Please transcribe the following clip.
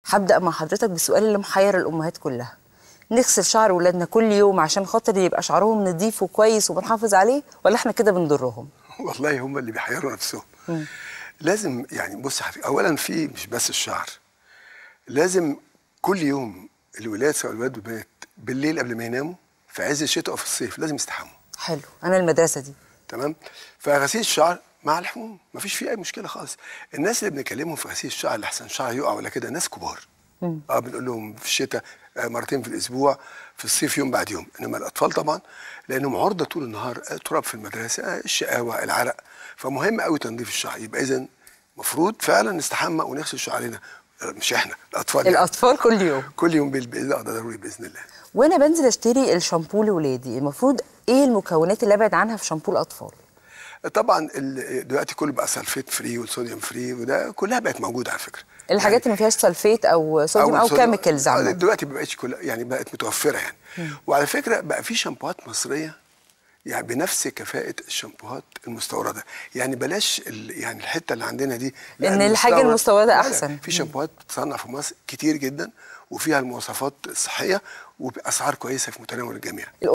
هبدأ مع حضرتك بالسؤال اللي محير الأمهات كلها. نغسل شعر ولادنا كل يوم عشان خاطر يبقى شعرهم نظيف وكويس وبنحافظ عليه، ولا احنا كده بنضرهم؟ والله هم اللي بيحيروا نفسهم. لازم يعني بص يا حبيبي، اولا في مش بس الشعر، لازم كل يوم الولاد سواء الولاد والبنات بالليل قبل ما يناموا في عز الشتاء او في الصيف لازم يستحموا. حلو، انا المدرسه دي. تمام. فغسيل الشعر مع الحموم مفيش فيه اي مشكله خالص. الناس اللي بنكلمهم في غسيل الشعر اللي احسن شعر يقع ولا كده ناس كبار. بنقول لهم في الشتاء مرتين في الاسبوع، في الصيف يوم بعد يوم. انما الاطفال طبعا لانهم عرضه طول النهار، تراب في المدرسه، الشقاوه، العرق، فمهم قوي تنظيف الشعر. يبقى اذا المفروض فعلا نستحمى ونغسل شعرنا، مش احنا، الاطفال يعني. الاطفال كل يوم كل يوم ده ضروري باذن الله. وانا بنزل اشتري الشامبو لاولادي، المفروض ايه المكونات اللي ابعد عنها في شامبو الاطفال؟ طبعا دلوقتي كله بقى سلفيت فري وصوديوم فري، وده كلها بقت موجوده على فكره. الحاجات يعني اللي ما فيهاش سلفيت او صوديوم او كيميكالز عامه دلوقتي ما بقتش كلها، يعني بقت متوفره يعني. وعلى فكره بقى في شامبوهات مصريه يعني بنفس كفاءه الشامبوهات المستورده، يعني بلاش يعني الحته اللي عندنا دي، ان الحاجه المستورده احسن. في شامبوهات بتصنع في مصر كتير جدا وفيها المواصفات الصحيه وباسعار كويسه في متناول الجميع.